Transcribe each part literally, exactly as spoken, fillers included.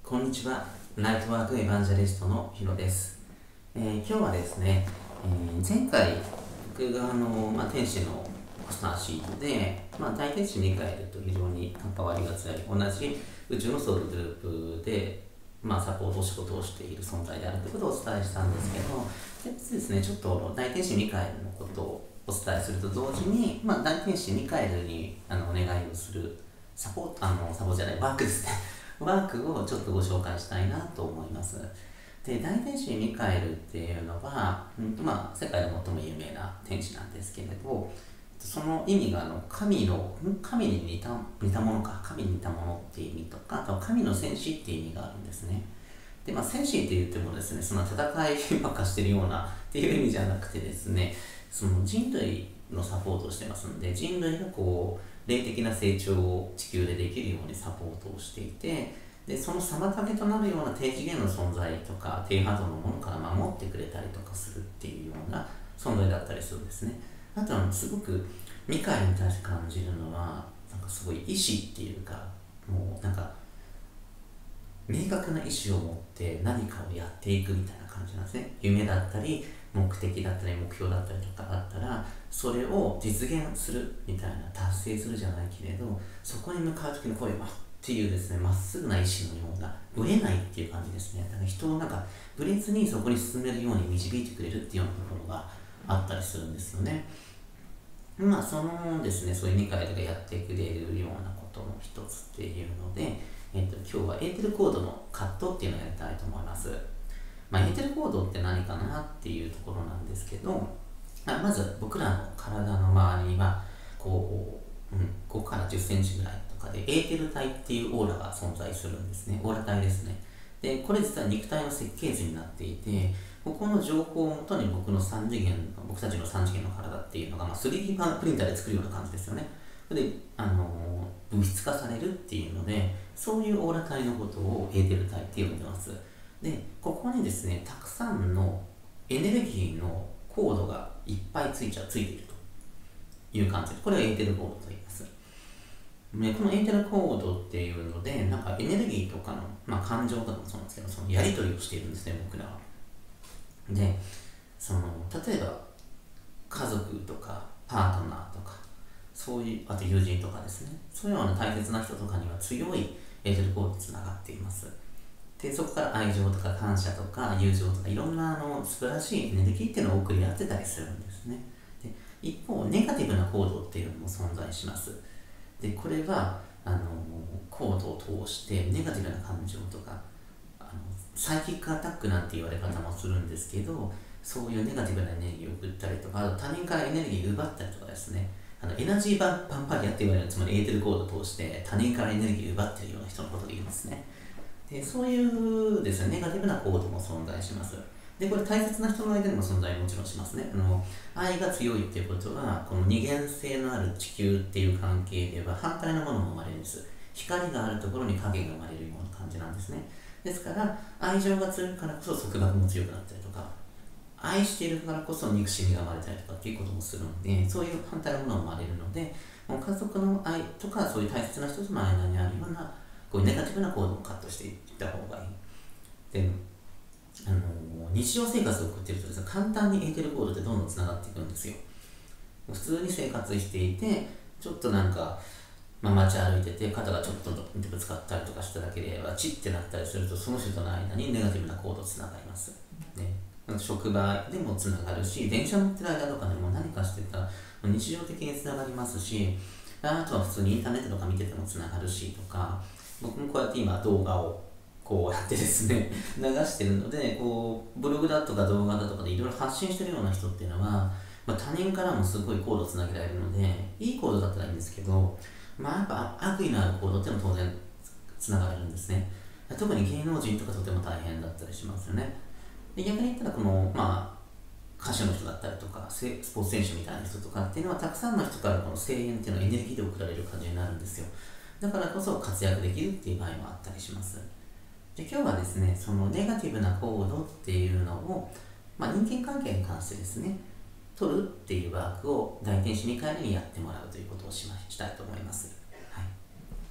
こんにちは。ナイトワークエヴァンジェリストのヒロです。えー今日はですね、えー前回僕があの、まあ、天使のスターシートで、まあ、大天使ミカエルと非常に関わりが強い同じ宇宙のソウルグループで、まあ、サポート仕事をしている存在であるということをお伝えしたんですけど、でですね、ちょっと大天使ミカエルのことをお伝えすると同時に、まあ、大天使ミカエルにあのお願いをするサポート、あのサポートじゃないワークですねワークをちょっとご紹介したいなと思います。で、大天使ミカエルっていうのは、うんまあ、世界で最も有名な天使なんですけれど、その意味があの神の、ん神に似た似たものか、神に似たものっていう意味とか、あとは神の戦士っていう意味があるんですね。で、まあ、戦士って言ってもですね、その戦いばっかしてるようなっていう意味じゃなくてですね、その人類のサポートをしてますんで、人類がこう、霊的な成長を地球でできるようにサポートをしていて、で、その妨げとなるような低次元の存在とか、低波動のものから守ってくれたりとかするっていうような存在だったりするんですね。あとは、すごく、ミカエルに対して感じるのは、なんかすごい意志っていうか、もうなんか、明確な意思を持って何かをやっていくみたいな感じなんですね。夢だったり目的だったり目標だったりとかあったらそれを実現するみたいな達成するじゃないけれどそこに向かう時の声はっていうですねまっすぐな意志のようなぶれないっていう感じですね。だから人をなんかぶれずにそこに進めるように導いてくれるっていうようなところがあったりするんですよね。まあそのですねそういうミカエルがやってくれるようなことの一つっていうので、えっと今日はエーテルコードのカットっていうのをやりたいと思います。まあ、エーテルコードって何かなっていうところなんですけど、まあ、まず僕らの体の周りにはこう、うん、ごからじゅっセンチぐらいとかでエーテル体っていうオーラが存在するんですね。オーラ体ですね。で、これ実は肉体の設計図になっていて、ここの情報をもとに僕のさん次元、僕たちのさん次元の体っていうのが、まあ、スリーディー プリンターで作るような感じですよね。で、あのー物質化されるっていうので、そういうオーラ体のことをエーテル体って呼んでます。で、ここにですね、たくさんのエネルギーのコードがいっぱいついちゃついているという感じです。これがエーテルコードと言います。ね、このエーテルコードっていうので、なんかエネルギーとかの、まあ、感情とかもそうなんですけど、そのやり取りをしているんですね、僕らは。で、その例えば家族とかパートナーとか、そういう、あと友人とかですね、そういうような大切な人とかには強いエーテルコードとつながっています。で、そこから愛情とか感謝とか友情とかいろんなあの素晴らしいエネルギーっていうのを送り合ってたりするんですね。で、一方、ネガティブなコードっていうのも存在します。で、これは、あの、コードを通してネガティブな感情とか、あのサイキックアタックなんて言われ方もするんですけど、そういうネガティブなエネルギーを送ったりとか、あと他人からエネルギーを奪ったりとかですね、あのエナジーバンパンパリアって言われる、つまりエーテルコードを通して他人からエネルギーを奪っているような人のことを言うんですね。で、そういうですね、ネガティブなコードも存在します。で、これ大切な人の間にも存在もちろんしますね。あの愛が強いっていうことは、この二元性のある地球っていう関係では反対のものも生まれるんです。光があるところに影が生まれるような感じなんですね。ですから、愛情が強いからこそ束縛も強くなったりとか、愛しているからこそ憎しみが生まれたりとかっていうこともするので、そういう反対のものが生まれるので、もう家族の愛とかそういう大切な人との間にあるようなこういうネガティブな行動をカットしていった方がいい。で、あの日常生活を送っているとですね、簡単にエーテルコードってどんどんつながっていくんですよ。普通に生活していて、ちょっとなんか、まあ、街歩いてて肩がちょっとぶつかったりとかしただけでチッてなったりするとその人との間にネガティブなコードつながります、ね、職場でもつながるし電車乗ってる間とかでも何かしてたら日常的につながりますし、あとは普通にインターネットとか見ててもつながるしとか、僕もこうやって今動画をこうやってですね流してるので、こうブログだとか動画だとかでいろいろ発信してるような人っていうのは、まあ、他人からもすごいコードをつなげられるのでいいコードだったらいいんですけど、まあやっぱ悪意のある行動っていうのも当然つながれるんですね。特に芸能人とかとても大変だったりしますよね。で逆に言ったらこの、まあ、歌手の人だったりとかスポーツ選手みたいな人とかっていうのはたくさんの人からこの声援っていうのはエネルギーで送られる感じになるんですよ。だからこそ活躍できるっていう場合もあったりします。で今日はですね、そのネガティブな行動っていうのを、まあ、人間関係に関してですね取るっていうワークを大天使ミカエルにやってもらうということをしましたいと思います。はい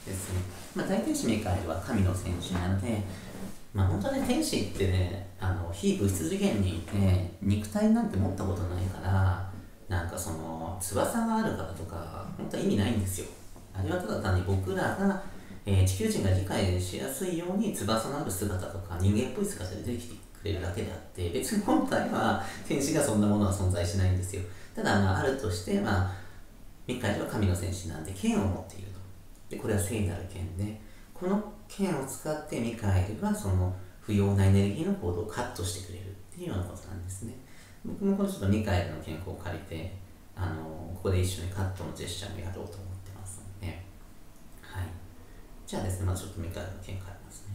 ですね。まあ、大天使ミカエルは神の戦士なので、まあ、本当に天使ってね、あの非物質次元にいて肉体なんて持ったことないから、なんかその翼がある方とか本当は意味ないんですよ。あれはただ単に僕らが、えー地球人が理解しやすいように翼のある姿とか人間っぽい姿で出てきてくれるだけであって、別に本体は天使がそんなものは存在しないんですよ。ただまああるとして、まあ、ミカエルは神の戦士なんで剣を持っていると。でこれは聖なる剣で、この剣を使ってミカエルはその不要なエネルギーのコードをカットしてくれるっていうようなことなんですね。僕もこのちょっとミカエルの剣を借りて、あのここで一緒にカットのジェスチャーもやろうと思ってますので、はい。じゃあですね、まずちょっとミカエルの剣借りますね。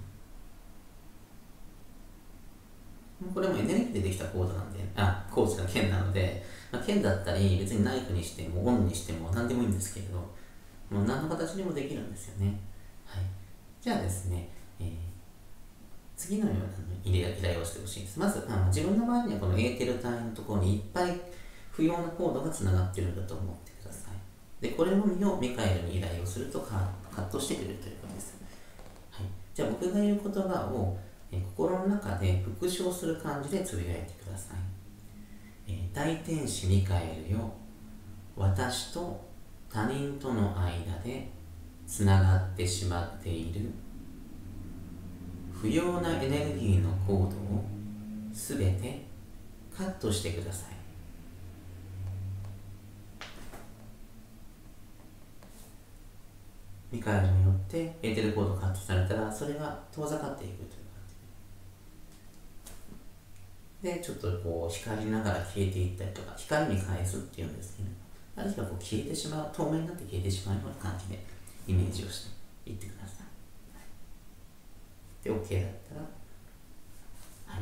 これもエネルギーでできたコードなんで、あ、コードの剣なので、まあ、剣だったり、別にナイフにしても、オンにしても、何でもいいんですけれど、もう何の形にもできるんですよね。はい。じゃあですね、えー次のような依頼依頼をしてほしいです。まず、あの自分の場合にはこのエーテル体のところにいっぱい不要なコードがつながっているんだと思ってください。で、これのみをミカエルに依頼をするとカカットしてくれるということです。はい。じゃあ僕が言う言葉を、えー心の中で復唱する感じでつぶやいてください。えー大天使ミカエルよ、私と他人との間でつながってしまっている不要なエネルギーのコードをすべてカットしてください。ミカエルによってエーテルコードがカットされたら、それが遠ざかっていくという感じで、ちょっとこう光りながら消えていったりとか、光に返すっていうんですけど、あるいはこう消えてしまう、透明になって消えてしまうような感じでイメージをしていってください。で、OK だったら、はい、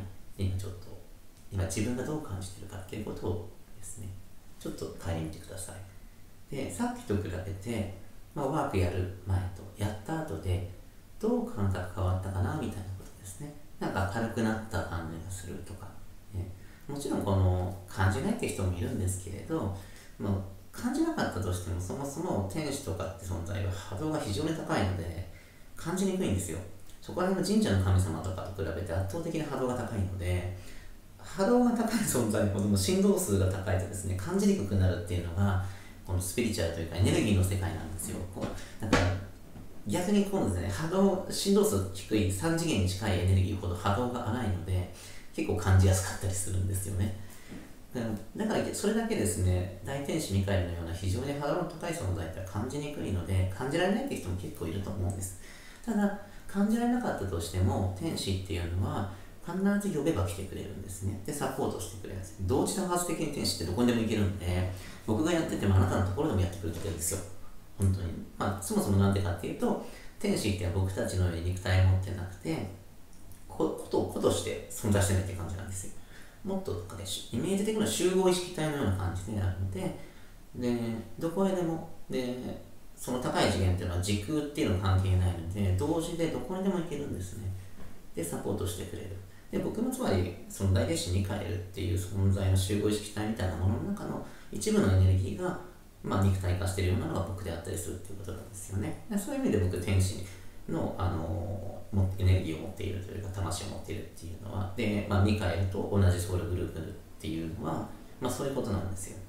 今ちょっと、今自分がどう感じているかっていうことをですね、ちょっと変えてみてください。で、さっきと比べて、まあ、ワークやる前とやった後で、どう感覚変わったかなみたいなことですね。なんか軽くなった感じがするとか、ね、もちろんこの感じないって人もいるんですけれど、まあ、感じなかったとしても、そもそも天使とかって存在は波動が非常に高いので、感じにくいんですよ。そこら辺の神社の神様とかと比べて圧倒的に波動が高いので、波動が高い存在ほどの振動数が高いとですね、感じにくくなるっていうのがこのスピリチュアルというかエネルギーの世界なんですよ。こうだから逆にこうですね、波動振動数低いさん次元に近いエネルギーほど波動が荒いので、結構感じやすかったりするんですよね。だからそれだけですね、大天使ミカエルのような非常に波動の高い存在って感じにくいので、感じられないって人も結構いると思うんです。ただ感じられなかったとしても、天使っていうのは必ず呼べば来てくれるんですね。で、サポートしてくれるんです。同時多発的に天使ってどこにでも行けるんで、僕がやっててもあなたのところでもやってくれてるんですよ。本当に。まあ、そもそもなんでかっていうと、天使って僕たちのように肉体を持ってなくて、ことを個として存在してないって感じなんですよ。もっとなんかね、イメージ的な集合意識体のような感じであるので、で、どこへでも、で、その高い次元っていうのは時空っていうのは関係ないので、同時でどこにでも行けるんですね。で、サポートしてくれる。で、僕もつまり、その大天使ミカエルっていう存在の集合意識体みたいなものの中の一部のエネルギーが、まあ、肉体化しているようなのが僕であったりするっていうことなんですよね。でそういう意味で僕、天使の、あのエネルギーを持っているというか、魂を持っているっていうのは、で、まあ、ミカエルと同じソウルグループっていうのは、まあ、そういうことなんですよ。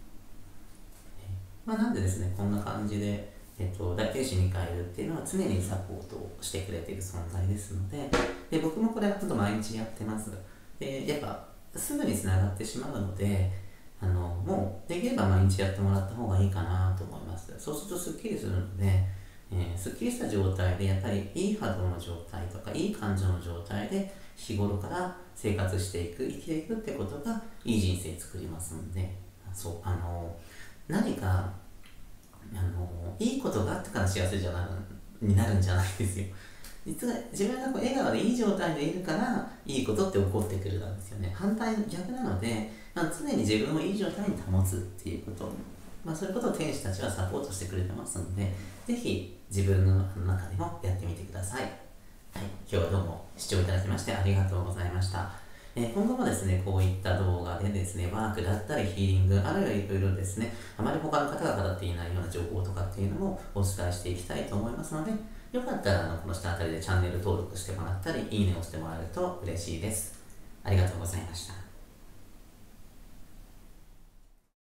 まあ、なんでですね、こんな感じで、えっと、大天使ミカエルっていうのは常にサポートをしてくれている存在ですので、で僕もこれはほんと毎日やってます。で、やっぱすぐにつながってしまうので、あのもうできれば毎日やってもらった方がいいかなと思います。そうするとすっきりするので、えー、すっきりした状態でやっぱりいい波動の状態とかいい感情の状態で日頃から生活していく、生きていくってことがいい人生作りますので、そうあの何かあのいいことがあったから幸せじゃなになるんじゃないですよ。実は自分がこう笑顔でいい状態でいるからいいことって起こってくるなんですよね。反対逆なので、まあ、常に自分をいい状態に保つっていうこと、まあ、そういうことを天使たちはサポートしてくれてますので、ぜひ自分の中でもやってみてください。はい、今日はどうも視聴いただきましてありがとうございました。 えー今後もですね、こういった動画でですね、ワークだったりヒーリング、あるいはいろいろですね、あまり他の方が語っていないような情報とかっていうのもお伝えしていきたいと思いますので、よかったらあのこの下あたりでチャンネル登録してもらったり、いいねを押してもらえると嬉しいです。ありがとうございました。